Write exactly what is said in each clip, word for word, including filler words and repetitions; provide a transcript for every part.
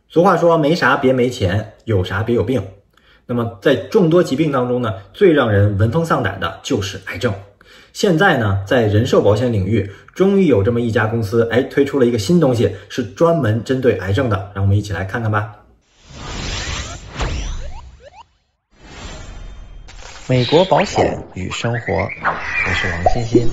俗话说没啥别没钱，有啥别有病。那么在众多疾病当中呢，最让人闻风丧胆的就是癌症。现在呢，在人寿保险领域，终于有这么一家公司，哎，推出了一个新东西，是专门针对癌症的。让我们一起来看看吧。 美国保险与生活，我是王欣欣。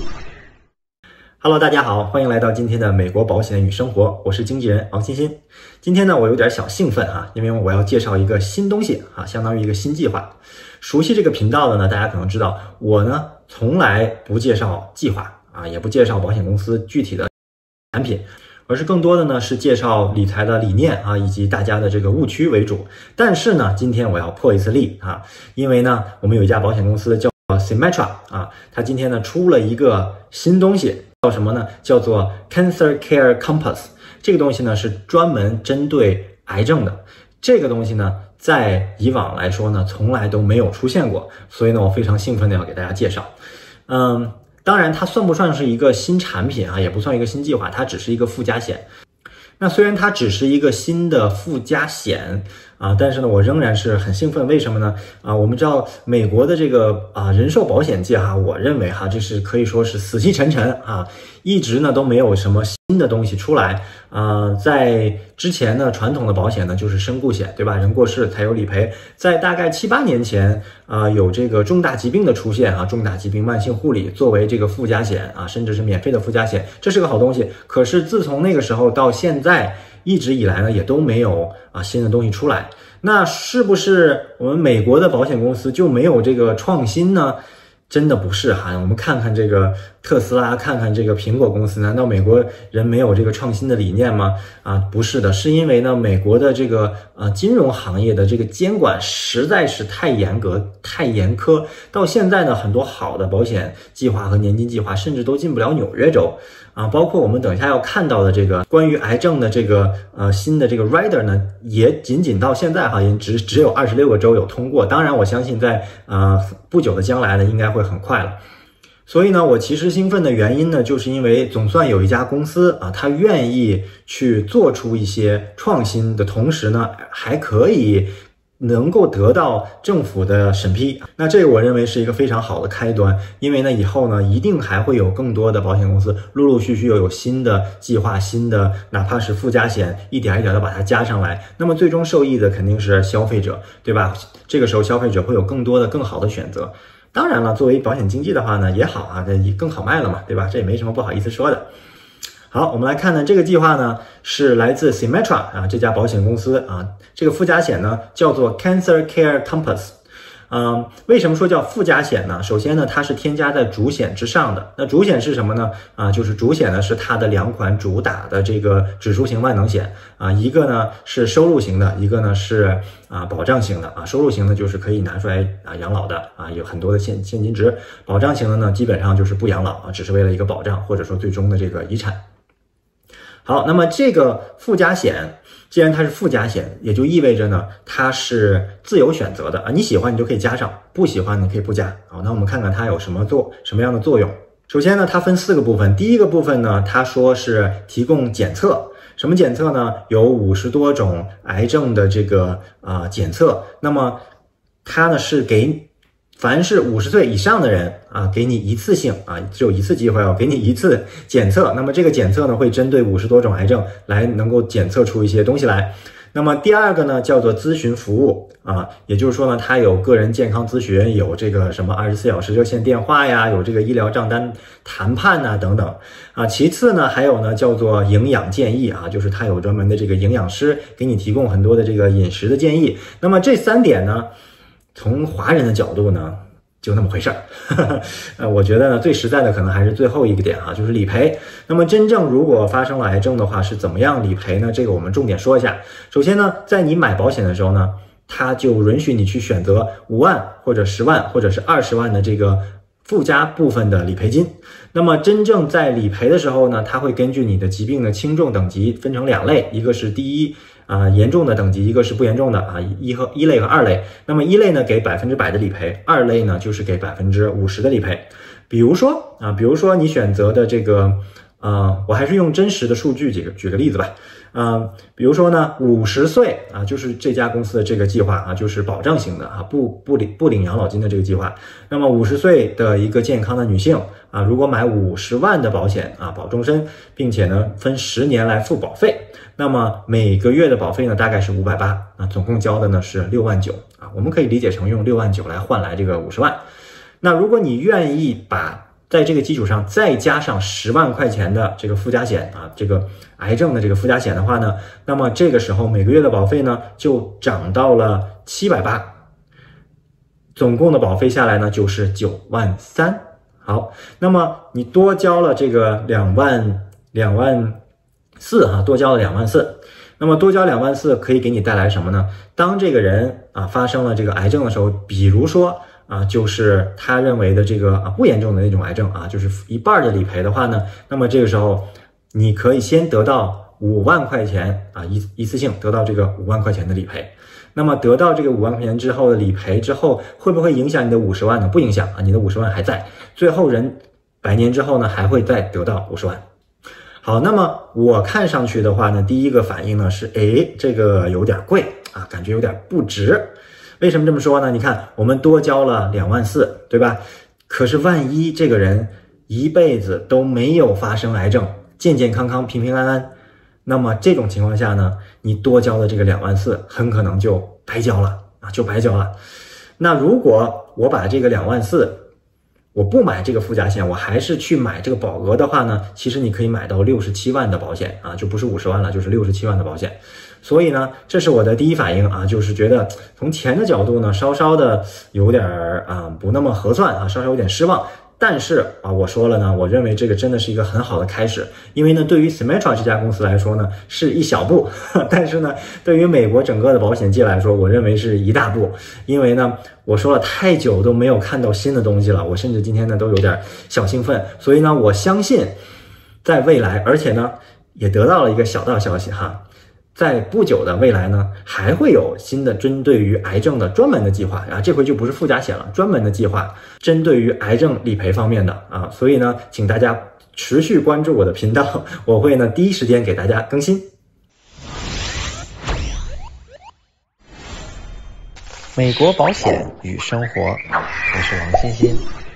Hello， 大家好，欢迎来到今天的美国保险与生活，我是经纪人王欣欣。今天呢，我有点小兴奋啊，因为我要介绍一个新东西啊，相当于一个新计划。熟悉这个频道的呢，大家可能知道，我呢从来不介绍计划啊，也不介绍保险公司具体的产品，而是更多的呢是介绍理财的理念啊，以及大家的这个误区为主。但是呢，今天我要破一次例啊，因为呢，我们有一家保险公司叫 Symetra 啊，它今天呢出了一个新东西。叫什么呢？叫做 Cancer Care Compass。这个东西呢是专门针对癌症的。这个东西呢，在以往来说呢，从来都没有出现过，所以呢，我非常兴奋的要给大家介绍。嗯，当然它算不算是一个新产品啊？也不算一个新计划，它只是一个附加险。那虽然它只是一个新的附加险啊，但是呢，我仍然是很兴奋。为什么呢？啊，我们知道美国的这个啊人寿保险界哈，我认为哈，这是可以说是死气沉沉啊，一直呢都没有什么新的东西出来啊。在之前呢，传统的保险呢就是身故险，对吧？人过世才有理赔。在大概七八年前啊，有这个重大疾病的出现啊，重大疾病慢性护理作为这个附加险啊，甚至是免费的附加险，这是个好东西。可是自从那个时候到现在。在一直以来呢，也都没有啊新的东西出来。那是不是我们美国的保险公司就没有这个创新呢？真的不是哈。我们看看这个特斯拉，看看这个苹果公司，难道美国人没有这个创新的理念吗？啊，不是的，是因为呢，美国的这个呃金融行业的这个监管实在是太严格、太严苛，到现在呢，很多好的保险计划和年金计划甚至都进不了纽约州。啊，包括我们等一下要看到的这个关于癌症的这个呃新的这个 rider 呢，也仅仅到现在哈，也只只有二十六个州有通过。当然，我相信在呃不久的将来呢，应该会很快了。所以呢，我其实兴奋的原因呢，就是因为总算有一家公司啊，它愿意去做出一些创新的同时呢，还可以能够得到政府的审批，那这个我认为是一个非常好的开端。因为呢，以后呢，一定还会有更多的保险公司陆陆续续又有新的计划，新的哪怕是附加险，一点一点的把它加上来。那么最终受益的肯定是消费者，对吧？这个时候消费者会有更多的更好的选择。当然了，作为保险经纪的话呢，也好啊，这更好卖了嘛，对吧？这也没什么不好意思说的。好，我们来看呢，这个计划呢是来自 Symetra 啊这家保险公司啊，这个附加险呢叫做 Cancer Care Compass。嗯，为什么说叫附加险呢？首先呢，它是添加在主险之上的。那主险是什么呢？啊，就是主险呢是它的两款主打的这个指数型万能险啊，一个呢是收入型的，一个呢是啊保障型的啊。收入型的就是可以拿出来啊养老的啊，有很多的现现金值；保障型的呢，基本上就是不养老啊，只是为了一个保障或者说最终的这个遗产。好，那么这个附加险，既然它是附加险，也就意味着呢，它是自由选择的啊，你喜欢你就可以加上，不喜欢你可以不加。好，那我们看看它有什么做什么样的作用。首先呢，它分四个部分。第一个部分呢，它说是提供检测。什么检测呢？有五十多种癌症的这个啊、呃、检测。那么它呢是给凡是五十岁以上的人啊，给你一次性啊，只有一次机会哦，给你一次检测。那么这个检测呢，会针对五十多种癌症来能够检测出一些东西来。那么第二个呢，叫做咨询服务啊，也就是说呢，它有个人健康咨询，有这个什么二十四小时热线电话呀，有这个医疗账单谈判呐、啊、等等啊。其次呢，还有呢叫做营养建议啊，就是它有专门的这个营养师给你提供很多的这个饮食的建议。那么这三点呢，从华人的角度呢，就那么回事儿。呃，我觉得呢，最实在的可能还是最后一个点哈，就是理赔。那么真正如果发生了癌症的话，是怎么样理赔呢？这个我们重点说一下。首先呢，在你买保险的时候呢，它就允许你去选择五万或者十万或者是二十万的这个附加部分的理赔金。那么真正在理赔的时候呢，它会根据你的疾病的轻重等级分成两类，一个是第一啊、呃、严重的等级，一个是不严重的啊一和一类和二类。那么一类呢给百分之百的理赔，二类呢就是给百分之五十的理赔。比如说啊，比如说你选择的这个呃，我还是用真实的数据举个举个例子吧。呃，比如说呢，五十岁啊，就是这家公司的这个计划啊，就是保障型的啊，不不领不领养老金的这个计划。那么五十岁的一个健康的女性啊，如果买五十万的保险啊，保终身，并且呢分十年来付保费，那么每个月的保费呢大概是五百八啊，总共交的呢是六万九啊，我们可以理解成用六万九来换来这个五十万。那如果你愿意把在这个基础上再加上十万块钱的这个附加险啊，这个癌症的这个附加险的话呢，那么这个时候每个月的保费呢就涨到了七百八，总共的保费下来呢就是九万三。好，那么你多交了这个两万两万四哈，多交了两万四。那么多交两万四可以给你带来什么呢？当这个人啊发生了这个癌症的时候，比如说啊，就是他认为的这个啊不严重的那种癌症啊，就是一半的理赔的话呢，那么这个时候你可以先得到五万块钱啊，一一次性得到这个五万块钱的理赔。那么得到这个五万块钱之后的理赔之后，会不会影响你的五十万呢？不影响啊，你的五十万还在。最后人百年之后呢，还会再得到五十万。好，那么我看上去的话呢，第一个反应呢是，诶，这个有点贵啊，感觉有点不值。为什么这么说呢？你看，我们多交了两万四，对吧？可是万一这个人一辈子都没有发生癌症，健健康康、平平安安，那么这种情况下呢，你多交的这个两万四很可能就白交了啊，就白交了。那如果我把这个两万四，我不买这个附加险，我还是去买这个保额的话呢，其实你可以买到六十七万的保险啊，就不是五十万了，就是六十七万的保险。所以呢，这是我的第一反应啊，就是觉得从钱的角度呢，稍稍的有点啊不那么合算啊，稍稍有点失望。但是啊，我说了呢，我认为这个真的是一个很好的开始，因为呢，对于 Symetra 这家公司来说呢，是一小步，但是呢，对于美国整个的保险界来说，我认为是一大步。因为呢，我说了太久都没有看到新的东西了，我甚至今天呢都有点小兴奋，所以呢，我相信在未来，而且呢，也得到了一个小道消息哈。在不久的未来呢，还会有新的针对于癌症的专门的计划啊，这回就不是附加险了，专门的计划针对于癌症理赔方面的啊，所以呢，请大家持续关注我的频道，我会呢第一时间给大家更新。 美国保险与生活，我是王欣欣。